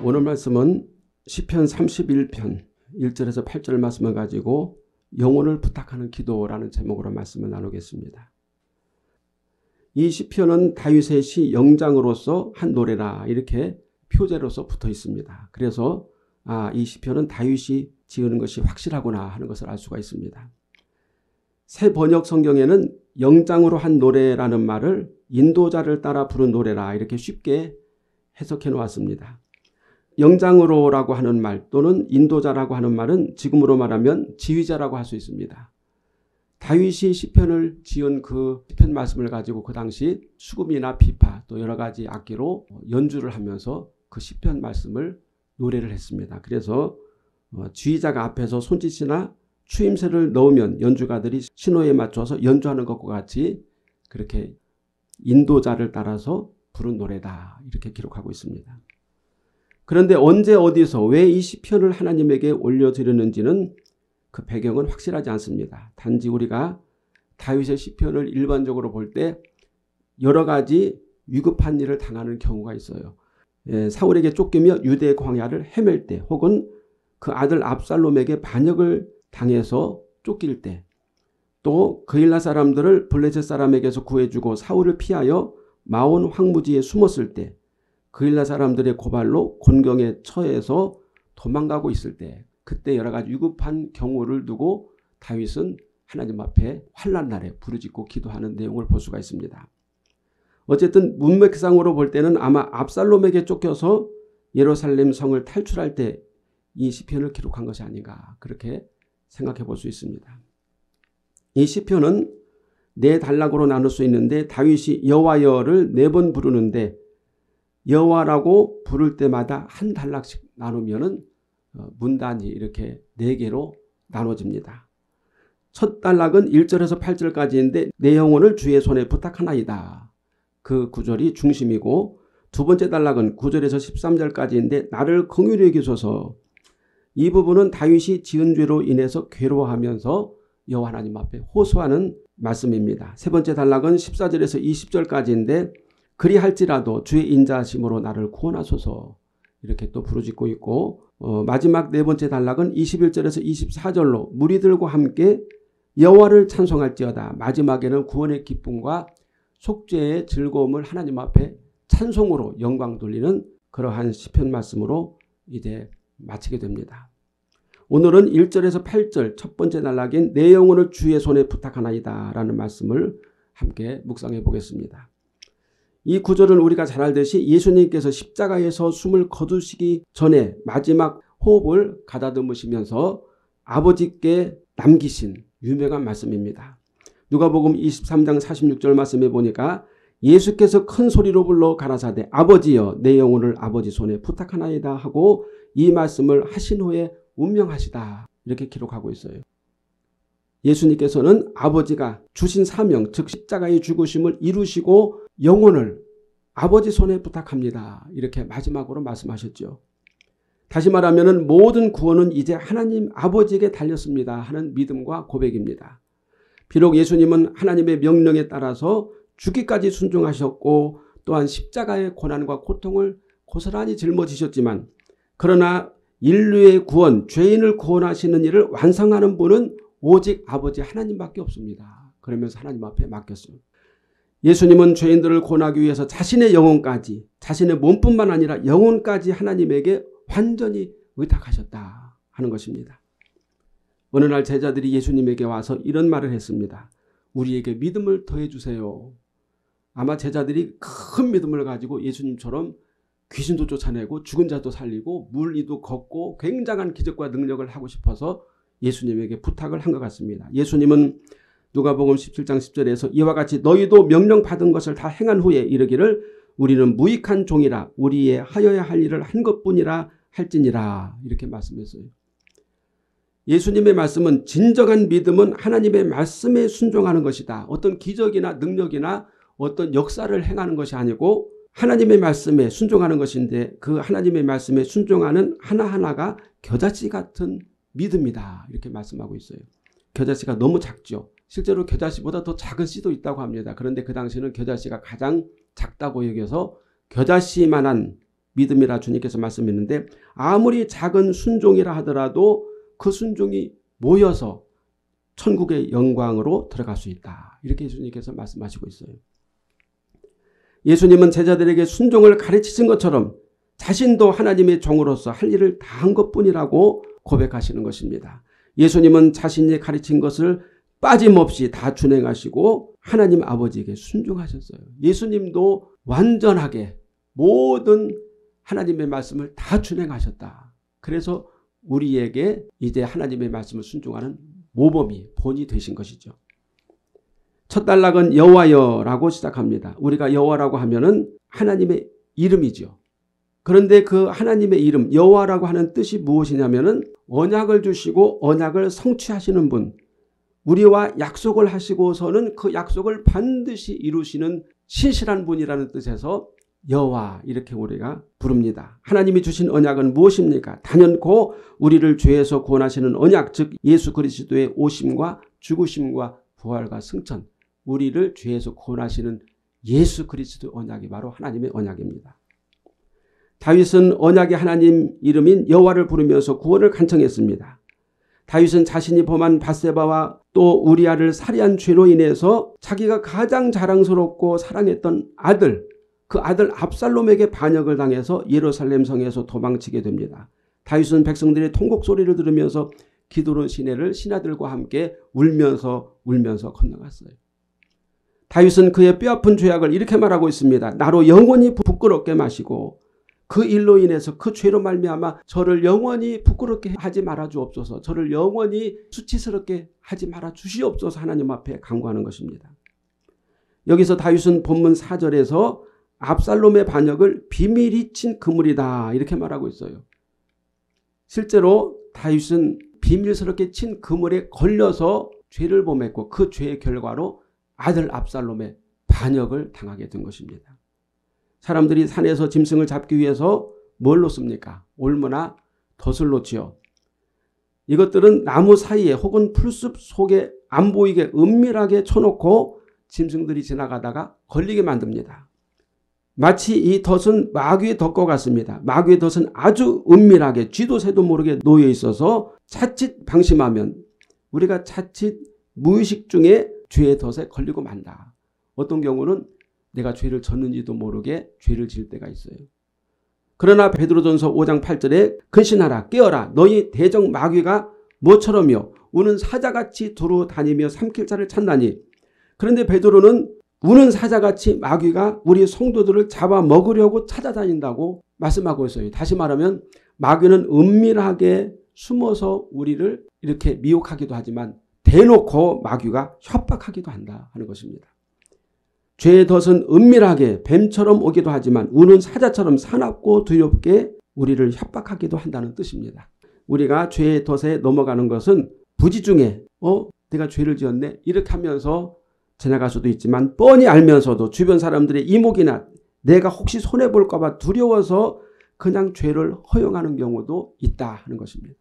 오늘 말씀은 시편 31편 1절에서 8절 말씀을 가지고 영혼을 부탁하는 기도라는 제목으로 말씀을 나누겠습니다. 이 시편은 다윗의 시 영장으로서 한 노래라 이렇게 표제로서 붙어 있습니다. 그래서 이 시편은 다윗이 지은 것이 확실하구나 하는 것을 알 수가 있습니다. 새 번역 성경에는 영장으로 한 노래라는 말을 인도자를 따라 부른 노래라 이렇게 쉽게 해석해 놓았습니다. 영장으로라고 하는 말 또는 인도자라고 하는 말은 지금으로 말하면 지휘자라고 할 수 있습니다. 다윗이 시편을 지은 그 시편 말씀을 가지고 그 당시 수금이나 비파 또 여러 가지 악기로 연주를 하면서 그 시편 말씀을 노래를 했습니다. 그래서 지휘자가 앞에서 손짓이나 추임새를 넣으면 연주가들이 신호에 맞춰서 연주하는 것과 같이 그렇게 인도자를 따라서 부른 노래다 이렇게 기록하고 있습니다. 그런데 언제 어디서 왜 이 시편을 하나님에게 올려드렸는지는 그 배경은 확실하지 않습니다. 단지 우리가 다윗의 시편을 일반적으로 볼 때 여러 가지 위급한 일을 당하는 경우가 있어요. 사울에게 쫓기며 유대 광야를 헤맬 때 혹은 그 아들 압살롬에게 반역을 당해서 쫓길 때 또 그일라 사람들을 블레셋 사람에게서 구해주고 사울을 피하여 마온 황무지에 숨었을 때 그일라 사람들의 고발로 곤경에 처해서 도망가고 있을 때 그때 여러 가지 위급한 경우를 두고 다윗은 하나님 앞에 환난 날에 부르짖고 기도하는 내용을 볼 수가 있습니다. 어쨌든 문맥상으로 볼 때는 아마 압살롬에게 쫓겨서 예루살렘 성을 탈출할 때 이 시편을 기록한 것이 아닌가 그렇게 생각해 볼 수 있습니다. 이 시편은 네 단락으로 나눌 수 있는데 다윗이 여호와여를 4번 부르는데 여호와라고 부를 때마다 한 단락씩 나누면은 문단이 이렇게 4개로 나눠집니다. 첫 단락은 1절에서 8절까지인데 내 영혼을 주의 손에 부탁하나이다. 그 구절이 중심이고 두 번째 단락은 9절에서 13절까지인데 나를 긍휼히 여기소서. 이 부분은 다윗이 지은 죄로 인해서 괴로워하면서 여호와 하나님 앞에 호소하는 말씀입니다. 세 번째 단락은 14절에서 20절까지인데 그리할지라도 주의 인자하심으로 나를 구원하소서 이렇게 또 부르짖고 있고 마지막 네 번째 단락은 21절에서 24절로 무리들과 함께 여호와를 찬송할지어다. 마지막에는 구원의 기쁨과 속죄의 즐거움을 하나님 앞에 찬송으로 영광 돌리는 그러한 시편 말씀으로 이제 마치게 됩니다. 오늘은 1절에서 8절 첫 번째 단락인 내 영혼을 주의 손에 부탁하나이다 라는 말씀을 함께 묵상해 보겠습니다. 이 구절은 우리가 잘 알듯이 예수님께서 십자가에서 숨을 거두시기 전에 마지막 호흡을 가다듬으시면서 아버지께 남기신 유명한 말씀입니다. 누가복음 23장 46절 말씀에 보니까 예수께서 큰 소리로 불러 가라사대 아버지여 내 영혼을 아버지 손에 부탁하나이다 하고 이 말씀을 하신 후에 운명하시다 이렇게 기록하고 있어요. 예수님께서는 아버지가 주신 사명 즉 십자가의 죽으심을 이루시고 영혼을 아버지 손에 부탁합니다. 이렇게 마지막으로 말씀하셨죠. 다시 말하면 모든 구원은 이제 하나님 아버지에게 달렸습니다 하는 믿음과 고백입니다. 비록 예수님은 하나님의 명령에 따라서 죽기까지 순종하셨고 또한 십자가의 고난과 고통을 고스란히 짊어지셨지만 그러나 인류의 구원, 죄인을 구원하시는 일을 완성하는 분은 오직 아버지 하나님밖에 없습니다. 그러면서 하나님 앞에 맡겼어요. 예수님은 죄인들을 구원하기 위해서 자신의 영혼까지 자신의 몸뿐만 아니라 영혼까지 하나님에게 완전히 의탁하셨다 하는 것입니다. 어느 날 제자들이 예수님에게 와서 이런 말을 했습니다. 우리에게 믿음을 더해 주세요. 아마 제자들이 큰 믿음을 가지고 예수님처럼 귀신도 쫓아내고 죽은 자도 살리고 물 위도 걷고 굉장한 기적과 능력을 하고 싶어서 예수님에게 부탁을 한 것 같습니다. 예수님은 누가복음 17장 10절에서 이와 같이 너희도 명령받은 것을 다 행한 후에 이르기를 우리는 무익한 종이라 우리의 하여야 할 일을 한 것뿐이라 할지니라 이렇게 말씀했어요. 예수님의 말씀은 진정한 믿음은 하나님의 말씀에 순종하는 것이다. 어떤 기적이나 능력이나 어떤 역사를 행하는 것이 아니고 하나님의 말씀에 순종하는 것인데 그 하나님의 말씀에 순종하는 하나하나가 겨자씨 같은 믿음이다. 이렇게 말씀하고 있어요. 겨자씨가 너무 작죠. 실제로 겨자씨보다 더 작은 씨도 있다고 합니다. 그런데 그 당시에는 겨자씨가 가장 작다고 여겨서 겨자씨만한 믿음이라 주님께서 말씀했는데 아무리 작은 순종이라 하더라도 그 순종이 모여서 천국의 영광으로 들어갈 수 있다. 이렇게 예수님께서 말씀하시고 있어요. 예수님은 제자들에게 순종을 가르치신 것처럼 자신도 하나님의 종으로서 할 일을 다 한 것뿐이라고 고백하시는 것입니다. 예수님은 자신이 가르친 것을 빠짐없이 다 준행하시고 하나님 아버지에게 순종하셨어요. 예수님도 완전하게 모든 하나님의 말씀을 다 준행하셨다. 그래서 우리에게 이제 하나님의 말씀을 순종하는 모범이 본이 되신 것이죠. 첫 단락은 여호와여라고 시작합니다. 우리가 여호와라고 하면은 하나님의 이름이죠. 그런데 그 하나님의 이름 여호와라고 하는 뜻이 무엇이냐면은 언약을 주시고 언약을 성취하시는 분, 우리와 약속을 하시고서는 그 약속을 반드시 이루시는 신실한 분이라는 뜻에서 여호와 이렇게 우리가 부릅니다. 하나님이 주신 언약은 무엇입니까? 단연코 우리를 죄에서 구원하시는 언약, 즉 예수 그리스도의 오심과 죽으심과 부활과 승천, 우리를 죄에서 구원하시는 예수 그리스도의 언약이 바로 하나님의 언약입니다. 다윗은 언약의 하나님 이름인 여호와를 부르면서 구원을 간청했습니다. 다윗은 자신이 범한 밧세바와 또 우리아를 살해한 죄로 인해서 자기가 가장 자랑스럽고 사랑했던 아들, 그 아들 압살롬에게 반역을 당해서 예루살렘 성에서 도망치게 됩니다. 다윗은 백성들의 통곡 소리를 들으면서 기드론 시내를 신하들과 함께 울면서 건너갔어요. 다윗은 그의 뼈아픈 죄악을 이렇게 말하고 있습니다. 나로 영원히 부끄럽게 마시고 그 일로 인해서 그 죄로 말미암아 저를 영원히 부끄럽게 하지 말아 주옵소서. 저를 영원히 수치스럽게 하지 말아 주시옵소서. 하나님 앞에 간구하는 것입니다. 여기서 다윗은 본문 4절에서 압살롬의 반역을 비밀이 친 그물이다 이렇게 말하고 있어요. 실제로 다윗은 비밀스럽게 친 그물에 걸려서 죄를 범했고 그 죄의 결과로 아들 압살롬의 반역을 당하게 된 것입니다. 사람들이 산에서 짐승을 잡기 위해서 뭘 놓습니까? 올무나 덫을 놓지요. 이것들은 나무 사이에 혹은 풀숲 속에 안 보이게 은밀하게 쳐놓고 짐승들이 지나가다가 걸리게 만듭니다. 마치 이 덫은 마귀의 덫과 같습니다. 마귀의 덫은 아주 은밀하게 쥐도 새도 모르게 놓여 있어서 자칫 방심하면 우리가 자칫 무의식 중에 죄의 덫에 걸리고 만다. 어떤 경우는 내가 죄를 졌는지도 모르게 죄를 지을 때가 있어요. 그러나 베드로전서 5장 8절에 근신하라 깨어라 너희 대적 마귀가 모처럼이요 우는 사자같이 두루 다니며 삼킬 자를 찾나니. 그런데 베드로는 우는 사자같이 마귀가 우리 성도들을 잡아먹으려고 찾아다닌다고 말씀하고 있어요. 다시 말하면 마귀는 은밀하게 숨어서 우리를 이렇게 미혹하기도 하지만 대놓고 마귀가 협박하기도 한다 하는 것입니다. 죄의 덫은 은밀하게 뱀처럼 오기도 하지만 우는 사자처럼 사납고 두렵게 우리를 협박하기도 한다는 뜻입니다. 우리가 죄의 덫에 넘어가는 것은 부지중에 내가 죄를 지었네 이렇게 하면서 지나갈 수도 있지만 뻔히 알면서도 주변 사람들의 이목이나 내가 혹시 손해볼까 봐 두려워서 그냥 죄를 허용하는 경우도 있다 하는 것입니다.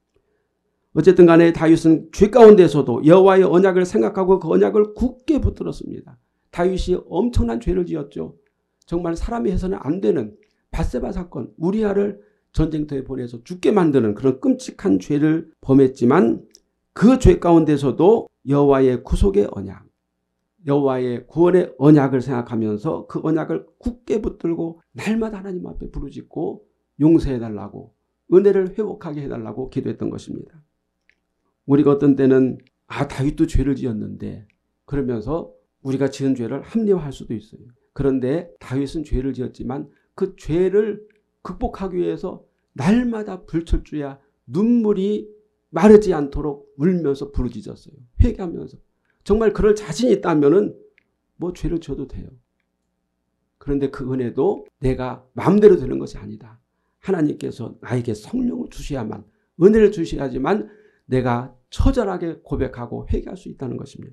어쨌든 간에 다윗은 죄 가운데서도 여호와의 언약을 생각하고 그 언약을 굳게 붙들었습니다. 다윗이 엄청난 죄를 지었죠. 정말 사람이 해서는 안 되는 밧세바 사건, 우리아를 전쟁터에 보내서 죽게 만드는 그런 끔찍한 죄를 범했지만 그 죄 가운데서도 여호와의 구속의 언약, 여호와의 구원의 언약을 생각하면서 그 언약을 굳게 붙들고 날마다 하나님 앞에 부르짖고 용서해달라고 은혜를 회복하게 해달라고 기도했던 것입니다. 우리가 어떤 때는 다윗도 죄를 지었는데 그러면서 우리가 지은 죄를 합리화할 수도 있어요. 그런데 다윗은 죄를 지었지만 그 죄를 극복하기 위해서 날마다 불철주야 눈물이 마르지 않도록 울면서 부르짖었어요. 회개하면서. 정말 그럴 자신이 있다면은 죄를 지어도 돼요. 그런데 그 은혜도 내가 마음대로 되는 것이 아니다. 하나님께서 나에게 성령을 주셔야만 은혜를 주셔야지만 내가 처절하게 고백하고 회개할 수 있다는 것입니다.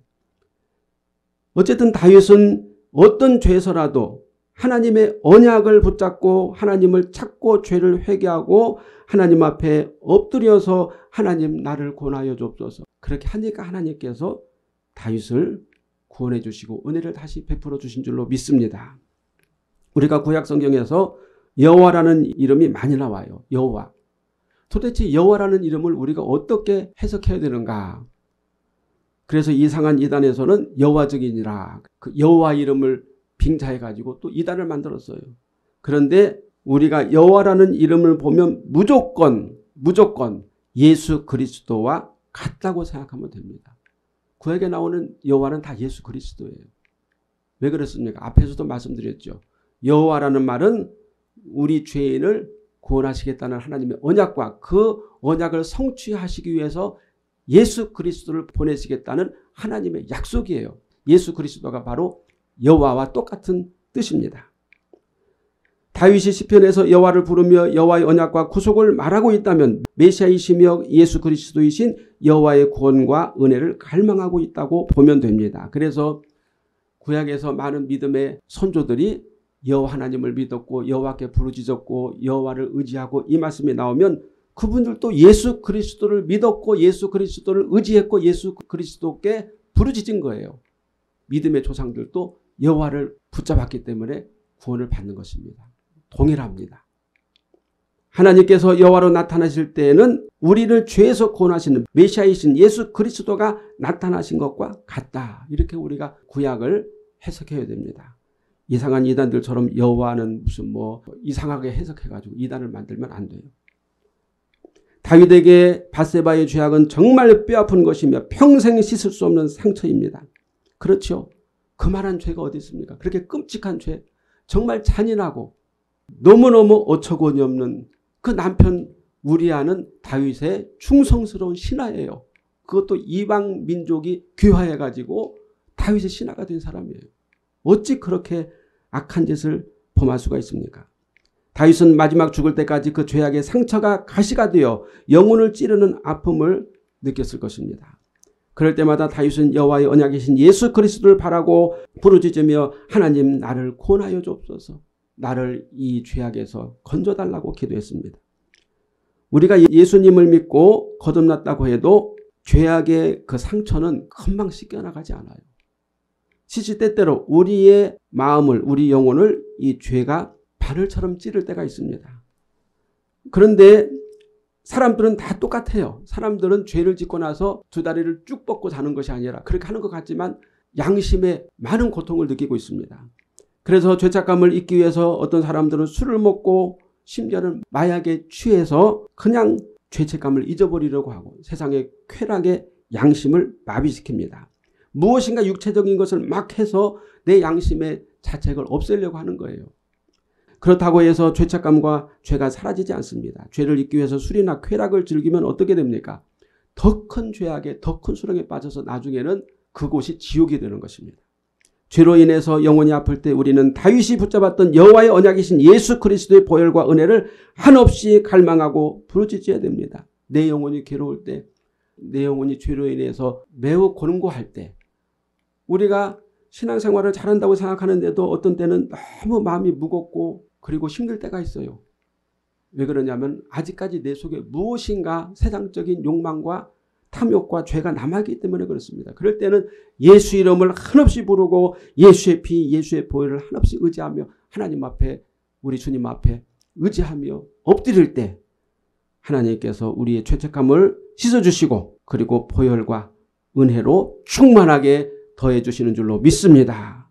어쨌든 다윗은 어떤 죄에서라도 하나님의 언약을 붙잡고 하나님을 찾고 죄를 회개하고 하나님 앞에 엎드려서 하나님 나를 구원하여 주옵소서. 그렇게 하니까 하나님께서 다윗을 구원해 주시고 은혜를 다시 베풀어 주신 줄로 믿습니다. 우리가 구약 성경에서 여호와라는 이름이 많이 나와요. 여호와. 도대체 여호와라는 이름을 우리가 어떻게 해석해야 되는가? 그래서 이상한 이단에서는 여호와 증인이라 그 여호와 이름을 빙자해가지고 또 이단을 만들었어요. 그런데 우리가 여호와라는 이름을 보면 무조건 예수 그리스도와 같다고 생각하면 됩니다. 구약에 나오는 여호와는 다 예수 그리스도예요. 왜 그렇습니까? 앞에서도 말씀드렸죠. 여호와라는 말은 우리 죄인을 구원하시겠다는 하나님의 언약과 그 언약을 성취하시기 위해서 예수 그리스도를 보내시겠다는 하나님의 약속이에요. 예수 그리스도가 바로 여호와와 똑같은 뜻입니다. 다윗이 시편에서 여호와를 부르며 여호와의 언약과 구속을 말하고 있다면 메시아이시며 예수 그리스도이신 여호와의 구원과 은혜를 갈망하고 있다고 보면 됩니다. 그래서 구약에서 많은 믿음의 선조들이 여호와 하나님을 믿었고 여호와께 부르짖었고 여호와를 의지하고 이 말씀이 나오면 그분들도 예수 그리스도를 믿었고 예수 그리스도를 의지했고 예수 그리스도께 부르짖은 거예요. 믿음의 조상들도 여호와를 붙잡았기 때문에 구원을 받는 것입니다. 동일합니다. 하나님께서 여호와로 나타나실 때에는 우리를 죄에서 구원하시는 메시아이신 예수 그리스도가 나타나신 것과 같다. 이렇게 우리가 구약을 해석해야 됩니다. 이상한 이단들처럼 여호와는 무슨 이상하게 해석해가지고 이단을 만들면 안 돼요. 다윗에게 밧세바의 죄악은 정말 뼈아픈 것이며 평생 씻을 수 없는 상처입니다. 그렇죠. 그만한 죄가 어디 있습니까? 그렇게 끔찍한 죄, 정말 잔인하고 너무너무 어처구니 없는 그 남편 우리아는 다윗의 충성스러운 신하예요. 그것도 이방 민족이 귀화해가지고 다윗의 신하가 된 사람이에요. 어찌 그렇게 악한 짓을 범할 수가 있습니까? 다윗은 마지막 죽을 때까지 그 죄악의 상처가 가시가 되어 영혼을 찌르는 아픔을 느꼈을 것입니다. 그럴 때마다 다윗은 여호와의 언약이신 예수 그리스도를 바라고 부르짖으며 하나님 나를 구원하여 주옵소서, 나를 이 죄악에서 건져달라고 기도했습니다. 우리가 예수님을 믿고 거듭났다고 해도 죄악의 그 상처는 금방 씻겨나가지 않아요. 시시때때로 우리의 마음을, 우리 영혼을 이 죄가 바늘처럼 찌를 때가 있습니다. 그런데 사람들은 다 똑같아요. 사람들은 죄를 짓고 나서 두 다리를 쭉 뻗고 자는 것이 아니라 그렇게 하는 것 같지만 양심에 많은 고통을 느끼고 있습니다. 그래서 죄책감을 잊기 위해서 어떤 사람들은 술을 먹고 심지어는 마약에 취해서 그냥 죄책감을 잊어버리려고 하고 세상의 쾌락에 양심을 마비시킵니다. 무엇인가 육체적인 것을 막 해서 내 양심의 자책을 없애려고 하는 거예요. 그렇다고 해서 죄책감과 죄가 사라지지 않습니다. 죄를 잊기 위해서 술이나 쾌락을 즐기면 어떻게 됩니까? 더 큰 죄악에 더 큰 수렁에 빠져서 나중에는 그곳이 지옥이 되는 것입니다. 죄로 인해서 영혼이 아플 때 우리는 다윗이 붙잡았던 여호와의 언약이신 예수 그리스도의 보혈과 은혜를 한없이 갈망하고 부르짖어야 됩니다. 내 영혼이 괴로울 때, 내 영혼이 죄로 인해서 매우 곤고할 때, 우리가 신앙생활을 잘한다고 생각하는데도 어떤 때는 너무 마음이 무겁고 그리고 힘들 때가 있어요. 왜 그러냐면 아직까지 내 속에 무엇인가 세상적인 욕망과 탐욕과 죄가 남아있기 때문에 그렇습니다. 그럴 때는 예수 이름을 한없이 부르고 예수의 피, 예수의 보혈을 한없이 의지하며 하나님 앞에, 우리 주님 앞에 의지하며 엎드릴 때 하나님께서 우리의 죄책감을 씻어주시고 그리고 보혈과 은혜로 충만하게 더해주시는 줄로 믿습니다.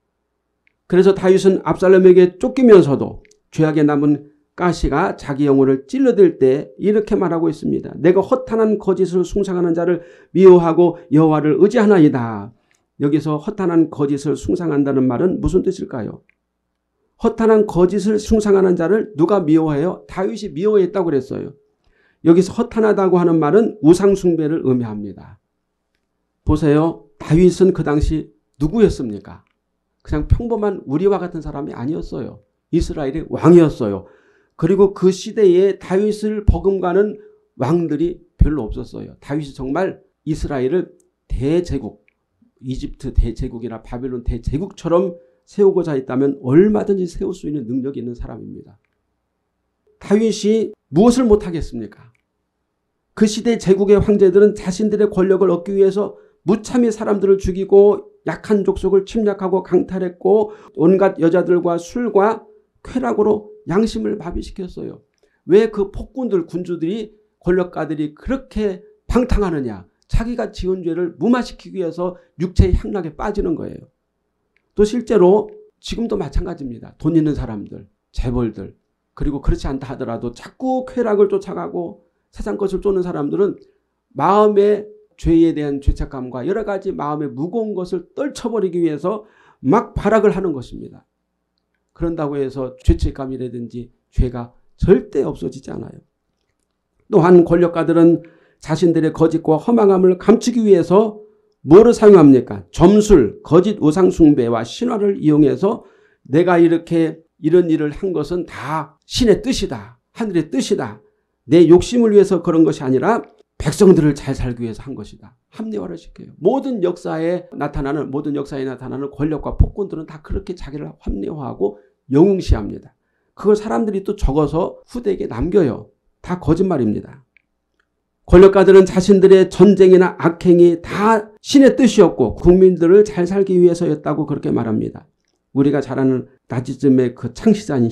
그래서 다윗은 압살롬에게 쫓기면서도 죄악에 남은 가시가 자기 영혼을 찔러댈 때 이렇게 말하고 있습니다. 내가 허탄한 거짓을 숭상하는 자를 미워하고 여호와를 의지하나이다. 여기서 허탄한 거짓을 숭상한다는 말은 무슨 뜻일까요? 허탄한 거짓을 숭상하는 자를 누가 미워해요? 다윗이 미워했다고 그랬어요. 여기서 허탄하다고 하는 말은 우상숭배를 의미합니다. 보세요. 다윗은 그 당시 누구였습니까? 그냥 평범한 우리와 같은 사람이 아니었어요. 이스라엘의 왕이었어요. 그리고 그 시대에 다윗을 버금가는 왕들이 별로 없었어요. 다윗이 정말 이스라엘을 대제국, 이집트 대제국이나 바벨론 대제국처럼 세우고자 했다면 얼마든지 세울 수 있는 능력이 있는 사람입니다. 다윗이 무엇을 못하겠습니까? 그 시대 제국의 황제들은 자신들의 권력을 얻기 위해서 무참히 사람들을 죽이고 약한 족속을 침략하고 강탈했고 온갖 여자들과 술과 쾌락으로 양심을 마비시켰어요. 왜 그 폭군들, 군주들이, 권력가들이 그렇게 방탕하느냐. 자기가 지은 죄를 무마시키기 위해서 육체의 향락에 빠지는 거예요. 또 실제로 지금도 마찬가지입니다. 돈 있는 사람들, 재벌들, 그리고 그렇지 않다 하더라도 자꾸 쾌락을 쫓아가고 세상 것을 쫓는 사람들은 마음의 죄에 대한 죄책감과 여러 가지 마음의 무거운 것을 떨쳐버리기 위해서 막 발악을 하는 것입니다. 그런다고 해서 죄책감이라든지 죄가 절대 없어지지 않아요. 또한 권력가들은 자신들의 거짓과 허망함을 감추기 위해서 뭐를 사용합니까? 점술, 거짓 우상 숭배와 신화를 이용해서 내가 이렇게 이런 일을 한 것은 다 신의 뜻이다. 하늘의 뜻이다. 내 욕심을 위해서 그런 것이 아니라 백성들을 잘 살기 위해서 한 것이다. 합리화를 시켜요. 모든 역사에 나타나는 권력과 폭군들은 다 그렇게 자기를 합리화하고 영웅시합니다. 그걸 사람들이 또 적어서 후대에게 남겨요. 다 거짓말입니다. 권력가들은 자신들의 전쟁이나 악행이 다 신의 뜻이었고 국민들을 잘 살기 위해서였다고 그렇게 말합니다. 우리가 잘 아는 나치즘의 그 창시자인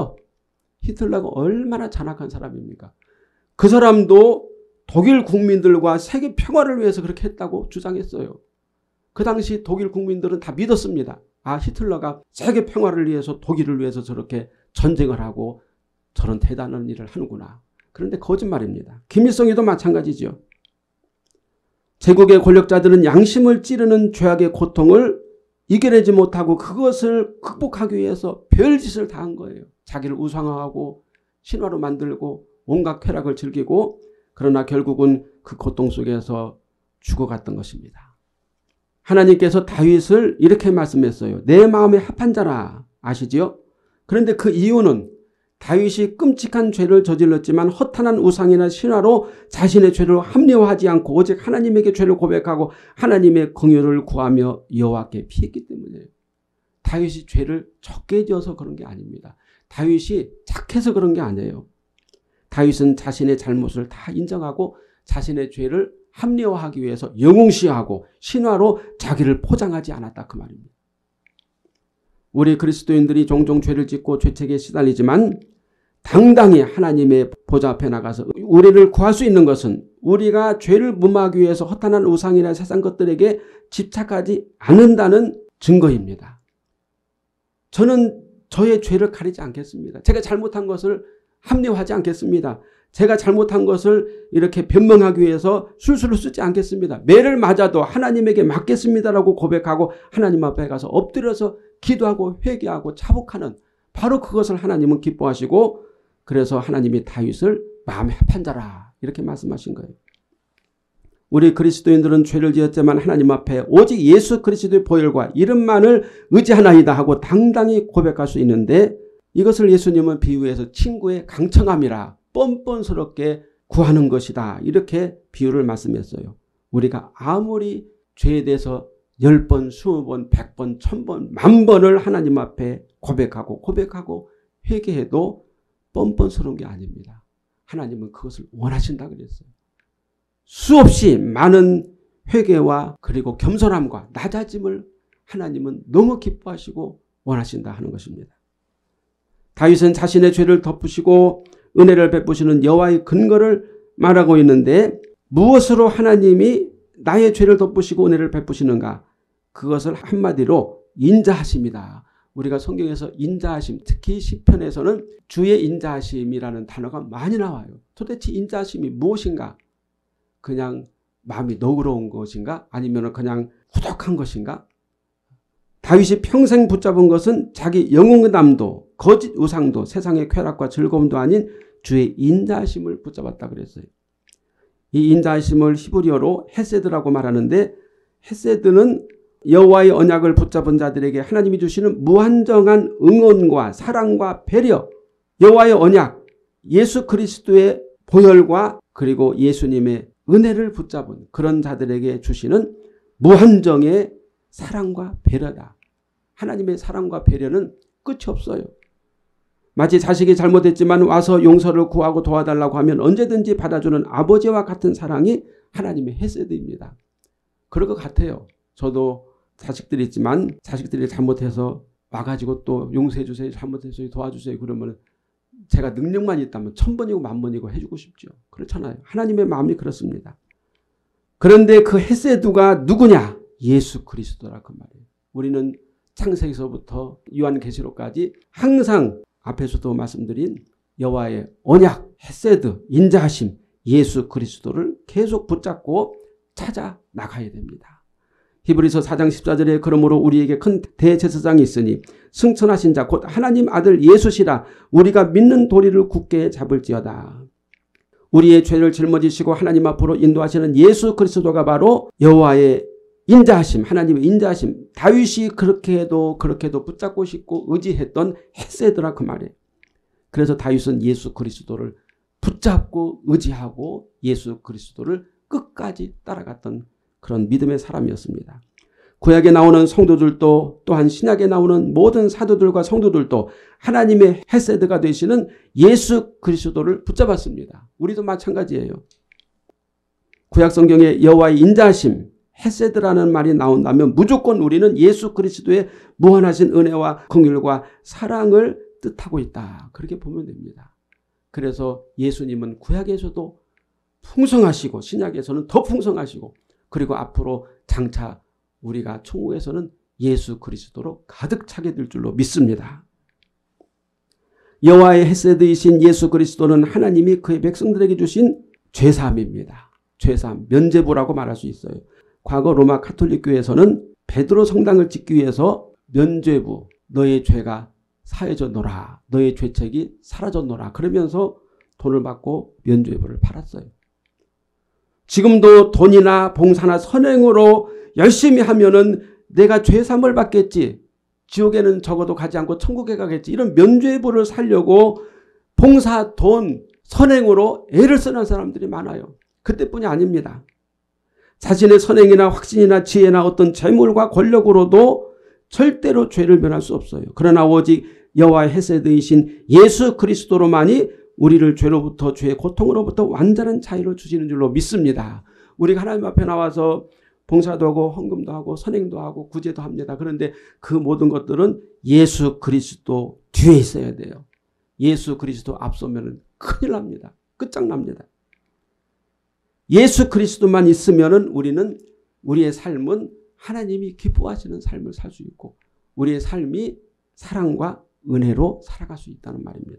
히틀러가 얼마나 잔악한 사람입니까? 그 사람도 독일 국민들과 세계 평화를 위해서 그렇게 했다고 주장했어요. 그 당시 독일 국민들은 다 믿었습니다. 아, 히틀러가 세계 평화를 위해서 독일을 위해서 저렇게 전쟁을 하고 저런 대단한 일을 하는구나. 그런데 거짓말입니다. 김일성이도 마찬가지죠. 제국의 권력자들은 양심을 찌르는 죄악의 고통을 이겨내지 못하고 그것을 극복하기 위해서 별짓을 다 한 거예요. 자기를 우상화하고 신화로 만들고 온갖 쾌락을 즐기고 그러나 결국은 그 고통 속에서 죽어갔던 것입니다. 하나님께서 다윗을 이렇게 말씀했어요. 내 마음에 합한 자라. 아시지요? 그런데 그 이유는 다윗이 끔찍한 죄를 저질렀지만 허탄한 우상이나 신화로 자신의 죄를 합리화하지 않고 오직 하나님에게 죄를 고백하고 하나님의 긍휼을 구하며 여호와께 피했기 때문이에요. 다윗이 죄를 적게 지어서 그런 게 아닙니다. 다윗이 착해서 그런 게 아니에요. 다윗은 자신의 잘못을 다 인정하고 자신의 죄를 합리화하기 위해서 영웅시하고 신화로 자기를 포장하지 않았다 그 말입니다. 우리 그리스도인들이 종종 죄를 짓고 죄책에 시달리지만 당당히 하나님의 보좌 앞에 나가서 우리를 구할 수 있는 것은 우리가 죄를 무마하기 위해서 허탄한 우상이나 세상 것들에게 집착하지 않는다는 증거입니다. 저는 저의 죄를 가리지 않겠습니다. 제가 잘못한 것을 합리화하지 않겠습니다. 제가 잘못한 것을 이렇게 변명하기 위해서 술수를 쓰지 않겠습니다. 매를 맞아도 하나님에게 맞겠습니다라고 고백하고 하나님 앞에 가서 엎드려서 기도하고 회개하고 자복하는 바로 그것을 하나님은 기뻐하시고 그래서 하나님이 다윗을 마음에 합한 자라 이렇게 말씀하신 거예요. 우리 그리스도인들은 죄를 지었지만 하나님 앞에 오직 예수 그리스도의 보혈과 이름만을 의지하나이다 하고 당당히 고백할 수 있는데 이것을 예수님은 비유해서 친구의 강청함이라 뻔뻔스럽게 구하는 것이다. 이렇게 비유를 말씀했어요. 우리가 아무리 죄에 대해서 10번, 20번, 100번, 1000번, 10,000번을 하나님 앞에 고백하고 회개해도 뻔뻔스러운 게 아닙니다. 하나님은 그것을 원하신다 그랬어요. 수없이 많은 회개와 그리고 겸손함과 낮아짐을 하나님은 너무 기뻐하시고 원하신다 하는 것입니다. 다윗은 자신의 죄를 덮으시고 은혜를 베푸시는 여호와의 근거를 말하고 있는데 무엇으로 하나님이 나의 죄를 덮으시고 은혜를 베푸시는가? 그것을 한마디로 인자하심이다. 우리가 성경에서 인자하심, 특히 시편에서는 주의 인자하심이라는 단어가 많이 나와요. 도대체 인자하심이 무엇인가? 그냥 마음이 너그러운 것인가? 아니면 그냥 후덕한 것인가? 다윗이 평생 붙잡은 것은 자기 영웅담도 거짓 우상도 세상의 쾌락과 즐거움도 아닌 주의 인자하심을 붙잡았다 그랬어요. 이 인자하심을 히브리어로 헤세드라고 말하는데 헤세드는 여호와의 언약을 붙잡은 자들에게 하나님이 주시는 무한정한 응원과 사랑과 배려, 여호와의 언약, 예수 그리스도의 보혈과 그리고 예수님의 은혜를 붙잡은 그런 자들에게 주시는 무한정의 사랑과 배려다. 하나님의 사랑과 배려는 끝이 없어요. 마치 자식이 잘못했지만 와서 용서를 구하고 도와달라고 하면 언제든지 받아주는 아버지와 같은 사랑이 하나님의 헤세드입니다. 그럴 것 같아요. 저도 자식들이 있지만 자식들이 잘못해서 와가지고 또 용서해 주세요. 잘못해서 도와주세요. 그러면 제가 능력만 있다면 1000번이고 10,000번이고 해주고 싶죠. 그렇잖아요. 하나님의 마음이 그렇습니다. 그런데 그 헤세드가 누구냐? 예수 그리스도라 그 말이에요. 우리는 창세기서부터 요한계시록까지 항상 앞에서도 말씀드린 여호와의 언약, 헤세드, 인자하심, 예수 그리스도를 계속 붙잡고 찾아 나가야 됩니다. 히브리서 4장 14절에 그러므로 우리에게 큰 대제사장이 있으니 승천하신 자 곧 하나님 아들 예수시라 우리가 믿는 도리를 굳게 잡을지어다. 우리의 죄를 짊어지시고 하나님 앞으로 인도하시는 예수 그리스도가 바로 여호와의 인자하심, 하나님의 인자하심, 다윗이 그렇게도 붙잡고 싶고 의지했던 헤세드라 그 말이에요. 그래서 다윗은 예수 그리스도를 붙잡고 의지하고 예수 그리스도를 끝까지 따라갔던 그런 믿음의 사람이었습니다. 구약에 나오는 성도들도 또한 신약에 나오는 모든 사도들과 성도들도 하나님의 헤세드가 되시는 예수 그리스도를 붙잡았습니다. 우리도 마찬가지예요. 구약 성경에 여호와의 인자하심, 헤세드라는 말이 나온다면 무조건 우리는 예수 그리스도의 무한하신 은혜와 긍휼과 사랑을 뜻하고 있다. 그렇게 보면 됩니다. 그래서 예수님은 구약에서도 풍성하시고 신약에서는 더 풍성하시고 그리고 앞으로 장차 우리가 천국에서는 예수 그리스도로 가득 차게 될 줄로 믿습니다. 여호와의 헤세드이신 예수 그리스도는 하나님이 그의 백성들에게 주신 죄사함입니다. 죄사함, 면죄부라고 말할 수 있어요. 과거 로마 가톨릭 교회에서는 베드로 성당을 짓기 위해서 면죄부, 너의 죄가 사해졌노라, 너의 죄책이 사라졌노라 그러면서 돈을 받고 면죄부를 팔았어요. 지금도 돈이나 봉사나 선행으로 열심히 하면은 내가 죄사함을 받겠지. 지옥에는 적어도 가지 않고 천국에 가겠지. 이런 면죄부를 살려고 봉사, 돈, 선행으로 애를 쓰는 사람들이 많아요. 그때뿐이 아닙니다. 자신의 선행이나 확신이나 지혜나 어떤 재물과 권력으로도 절대로 죄를 면할 수 없어요. 그러나 오직 여호와의 헤세드이신 예수 그리스도로만이 우리를 죄로부터 죄의 고통으로부터 완전한 자유를 주시는 줄로 믿습니다. 우리가 하나님 앞에 나와서 봉사도 하고 헌금도 하고 선행도 하고 구제도 합니다. 그런데 그 모든 것들은 예수 그리스도 뒤에 있어야 돼요. 예수 그리스도 앞서면 큰일 납니다. 끝장납니다. 예수 그리스도만 있으면 우리의 삶은 하나님이 기뻐하시는 삶을 살 수 있고 우리의 삶이 사랑과 은혜로 살아갈 수 있다는 말입니다.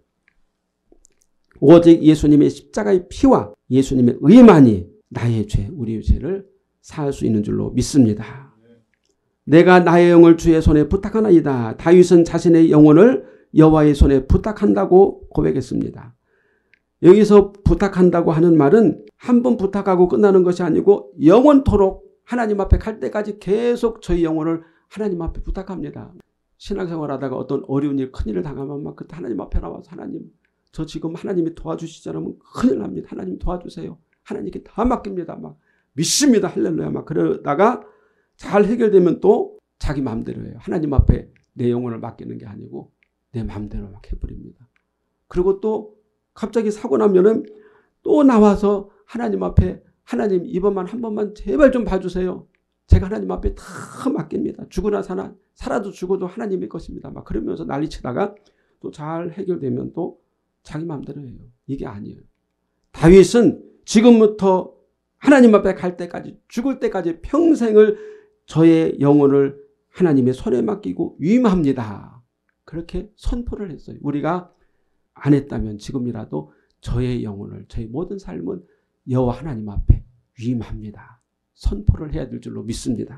오직 예수님의 십자가의 피와 예수님의 의만이 나의 죄, 우리의 죄를 사할 수 있는 줄로 믿습니다. 내가 나의 영을 주의 손에 부탁하나이다. 다윗은 자신의 영혼을 여호와의 손에 부탁한다고 고백했습니다. 여기서 부탁한다고 하는 말은 한 번 부탁하고 끝나는 것이 아니고 영원토록 하나님 앞에 갈 때까지 계속 저희 영혼을 하나님 앞에 부탁합니다. 신앙생활하다가 어떤 어려운 일, 큰일을 당하면 막 그때 하나님 앞에 나와서 하나님 저 지금 하나님이 도와주시지 않으면 큰일 납니다. 하나님 도와주세요. 하나님께 다 맡깁니다. 막 믿습니다. 할렐루야. 막 그러다가 잘 해결되면 또 자기 마음대로 해요. 하나님 앞에 내 영혼을 맡기는 게 아니고 내 마음대로 막 해버립니다. 그리고 또 갑자기 사고 나면은 또 나와서 하나님 앞에 하나님 이번만 한 번만 제발 좀 봐주세요. 제가 하나님 앞에 다 맡깁니다. 죽으나 사나 살아도 죽어도 하나님의 것입니다. 막 그러면서 난리치다가 또 잘 해결되면 또 자기 마음대로 해요. 이게 아니에요. 다윗은 지금부터 하나님 앞에 갈 때까지 죽을 때까지 평생을 저의 영혼을 하나님의 손에 맡기고 위임합니다. 그렇게 선포를 했어요. 우리가 안 했다면 지금이라도 저의 영혼을 저의 모든 삶은 여호와 하나님 앞에 위임합니다. 선포를 해야 될 줄로 믿습니다.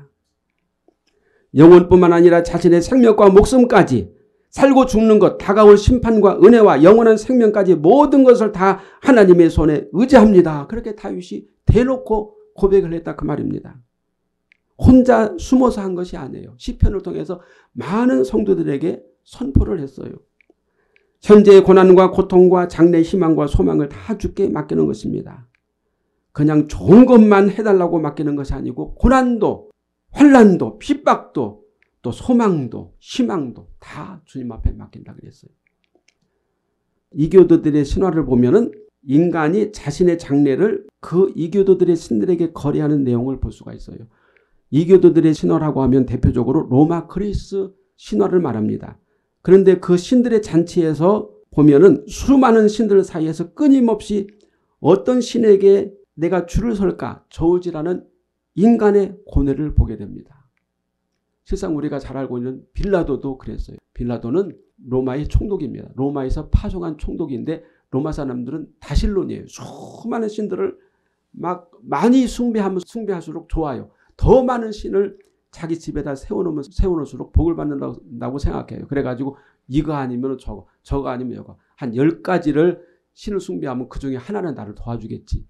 영혼뿐만 아니라 자신의 생명과 목숨까지 살고 죽는 것, 다가올 심판과 은혜와 영원한 생명까지 모든 것을 다 하나님의 손에 의지합니다. 그렇게 다윗이 대놓고 고백을 했다 그 말입니다. 혼자 숨어서 한 것이 아니에요. 시편을 통해서 많은 성도들에게 선포를 했어요. 현재의 고난과 고통과 장래 희망과 소망을 다 주께 맡기는 것입니다. 그냥 좋은 것만 해달라고 맡기는 것이 아니고 고난도, 환난도, 핍박도, 또 소망도, 희망도 다 주님 앞에 맡긴다 그랬어요. 이교도들의 신화를 보면은 인간이 자신의 장래를 그 이교도들의 신들에게 거래하는 내용을 볼 수가 있어요. 이교도들의 신화라고 하면 대표적으로 로마 그리스 신화를 말합니다. 그런데 그 신들의 잔치에서 보면은 수많은 신들 사이에서 끊임없이 어떤 신에게 내가 줄을 설까 저울질하는 인간의 고뇌를 보게 됩니다. 실상 우리가 잘 알고 있는 빌라도도 그랬어요. 빌라도는 로마의 총독입니다. 로마에서 파송한 총독인데 로마 사람들은 다신론이에요. 수많은 신들을 막 많이 숭배하면 숭배할수록 좋아요. 더 많은 신을 자기 집에다 세워놓을수록 복을 받는다고 생각해요. 그래가지고 이거 아니면 저거 아니면 이거 한 10가지를 신을 숭배하면 그 중에 하나는 나를 도와주겠지.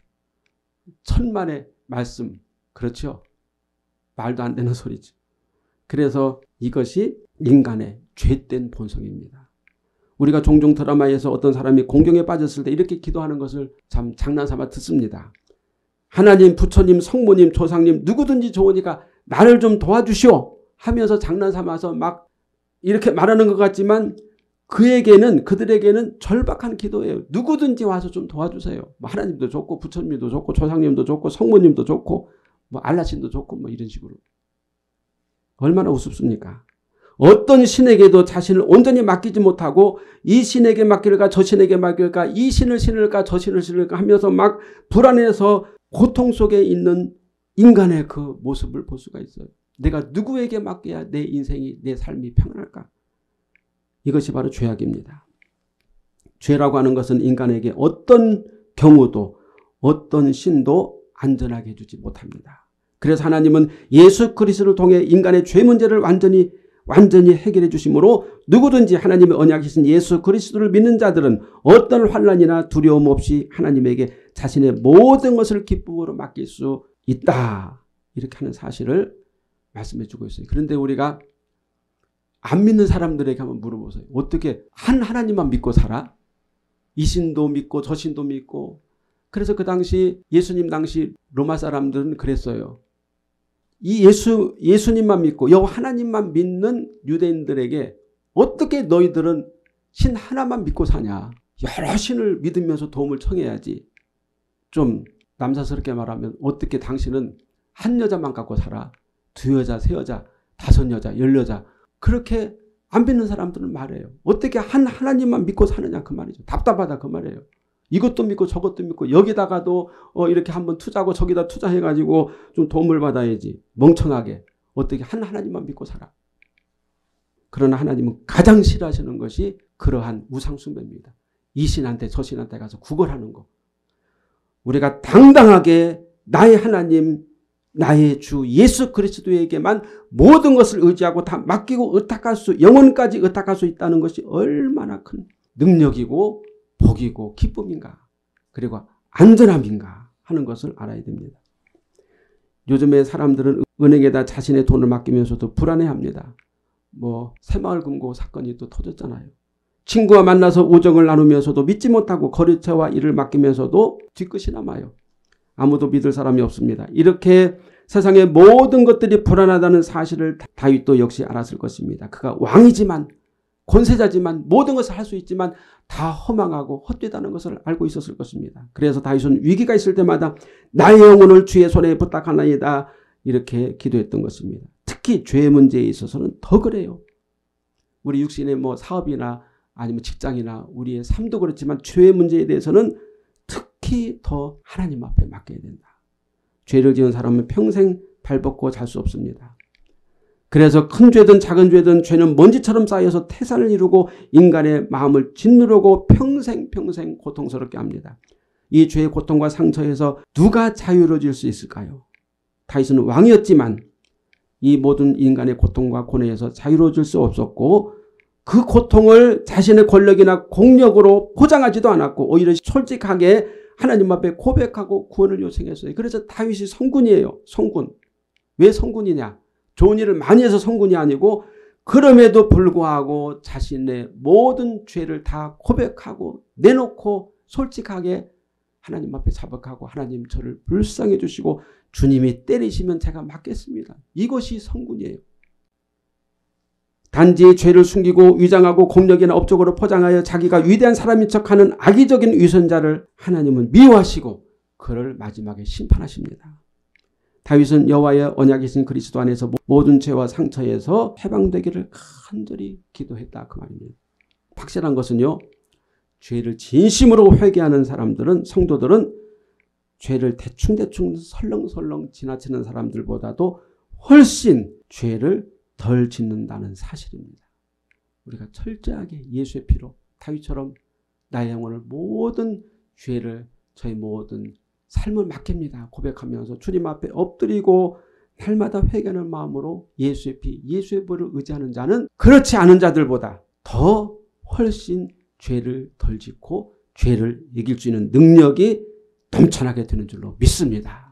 천만의 말씀. 그렇죠? 말도 안 되는 소리죠. 그래서 이것이 인간의 죄된 본성입니다. 우리가 종종 드라마에서 어떤 사람이 공경에 빠졌을 때 이렇게 기도하는 것을 참 장난삼아 듣습니다. 하나님, 부처님, 성모님, 조상님 누구든지 좋으니까 나를 좀 도와주시오 하면서 장난삼아서 막 이렇게 말하는 것 같지만 그들에게는 절박한 기도예요. 누구든지 와서 좀 도와주세요. 뭐 하나님도 좋고 부처님도 좋고 조상님도 좋고 성모님도 좋고 뭐 알라신도 좋고 뭐 이런 식으로. 얼마나 우습습니까? 어떤 신에게도 자신을 온전히 맡기지 못하고 이 신에게 맡길까 저 신에게 맡길까 이 신을 신을까 저 신을 신을까 하면서 막 불안해서 고통 속에 있는 인간의 그 모습을 볼 수가 있어요. 내가 누구에게 맡겨야 내 인생이 내 삶이 평안할까? 이것이 바로 죄악입니다. 죄라고 하는 것은 인간에게 어떤 경우도 어떤 신도 안전하게 해주지 못합니다. 그래서 하나님은 예수 그리스도를 통해 인간의 죄 문제를 완전히 해결해 주심으로 누구든지 하나님의 언약이신 예수 그리스도를 믿는 자들은 어떤 환난이나 두려움 없이 하나님에게 자신의 모든 것을 기쁨으로 맡길 수 있다. 이렇게 하는 사실을 말씀해 주고 있어요. 그런데 우리가 안 믿는 사람들에게 한번 물어보세요. 어떻게 한 하나님만 믿고 살아? 이 신도 믿고 저 신도 믿고. 그래서 그 당시 예수님 당시 로마 사람들은 그랬어요. 이 예수님만 믿고 여호와 하나님만 믿는 유대인들에게 어떻게 너희들은 신 하나만 믿고 사냐. 여러 신을 믿으면서 도움을 청해야지. 좀 남사스럽게 말하면 어떻게 당신은 한 여자만 갖고 살아. 2여자, 3여자, 5여자, 10여자. 그렇게 안 믿는 사람들은 말해요. 어떻게 한 하나님만 믿고 사느냐 그 말이죠. 답답하다 그 말이에요. 이것도 믿고 저것도 믿고 여기다가도 이렇게 한번 투자하고 저기다 투자해가지고 좀 도움을 받아야지. 멍청하게. 어떻게 한 하나님만 믿고 살아. 그러나 하나님은 가장 싫어하시는 것이 그러한 우상숭배입니다. 이 신한테 저 신한테 가서 구걸하는 거. 우리가 당당하게 나의 하나님 나의 주 예수 그리스도에게만 모든 것을 의지하고 다 맡기고 영혼까지 의탁할 수 있다는 것이 얼마나 큰 능력이고 복이고 기쁨인가 그리고 안전함인가 하는 것을 알아야 됩니다. 요즘에 사람들은 은행에다 자신의 돈을 맡기면서도 불안해합니다. 뭐 새마을금고 사건이 또 터졌잖아요. 친구와 만나서 우정을 나누면서도 믿지 못하고 거래처와 일을 맡기면서도 뒤끝이 남아요. 아무도 믿을 사람이 없습니다. 이렇게 세상의 모든 것들이 불안하다는 사실을 다윗도 역시 알았을 것입니다. 그가 왕이지만 권세자지만 모든 것을 할 수 있지만 다 허망하고 헛되다는 것을 알고 있었을 것입니다. 그래서 다윗은 위기가 있을 때마다 나의 영혼을 주의 손에 부탁하나이다 이렇게 기도했던 것입니다. 특히 죄 문제에 있어서는 더 그래요. 우리 육신의 뭐 사업이나 아니면 직장이나 우리의 삶도 그렇지만 죄 문제에 대해서는 특히 더 하나님 앞에 맡겨야 된다. 죄를 지은 사람은 평생 발벗고 잘 수 없습니다. 그래서 큰 죄든 작은 죄든 죄는 먼지처럼 쌓여서 태산을 이루고 인간의 마음을 짓누르고 평생 고통스럽게 합니다. 이 죄의 고통과 상처에서 누가 자유로워질 수 있을까요? 다윗은 왕이었지만 이 모든 인간의 고통과 고뇌에서 자유로워질 수 없었고 그 고통을 자신의 권력이나 공력으로 포장하지도 않았고 오히려 솔직하게 하나님 앞에 고백하고 구원을 요청했어요. 그래서 다윗이 성군이에요. 성군. 왜 성군이냐? 좋은 일을 많이 해서 성군이 아니고 그럼에도 불구하고 자신의 모든 죄를 다 고백하고 내놓고 솔직하게 하나님 앞에 자복하고 하나님 저를 불쌍해 주시고 주님이 때리시면 제가 맞겠습니다. 이것이 성군이에요. 단지 죄를 숨기고 위장하고 공력이나 업적으로 포장하여 자기가 위대한 사람인 척하는 악의적인 위선자를 하나님은 미워하시고 그를 마지막에 심판하십니다. 다윗은 여호와의 언약이신 그리스도 안에서 모든 죄와 상처에서 해방되기를 간절히 기도했다 그 말입니다. 확실한 것은요. 죄를 진심으로 회개하는 사람들은, 성도들은 죄를 대충대충 설렁설렁 지나치는 사람들보다도 훨씬 죄를 덜 짓는다는 사실입니다. 우리가 철저하게 예수의 피로 다윗처럼 나의 영혼을 모든 죄를, 저희 모든 삶을 맡깁니다 고백하면서 주님 앞에 엎드리고 날마다 회개하는 마음으로 예수의 피, 예수의 보혈을 의지하는 자는 그렇지 않은 자들보다 더 훨씬 죄를 덜 짓고 죄를 이길 수 있는 능력이 넘쳐나게 되는 줄로 믿습니다.